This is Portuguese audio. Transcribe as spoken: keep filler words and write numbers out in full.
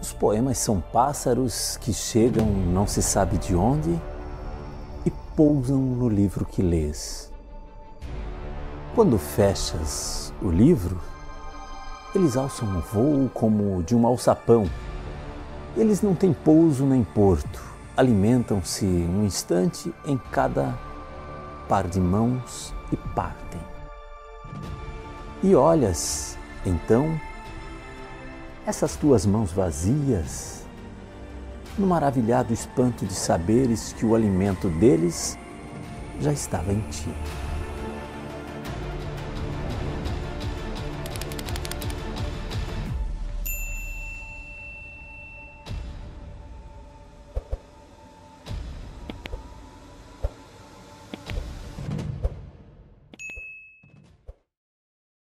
Os poemas são pássaros que chegam não se sabe de onde e pousam no livro que lês. Quando fechas o livro, eles alçam um voo como de um alçapão. Eles não têm pouso nem porto, alimentam-se um instante em cada par de mãos e partem. E olhas, então, essas tuas mãos vazias, no maravilhado espanto de saberes que o alimento deles já estava em ti.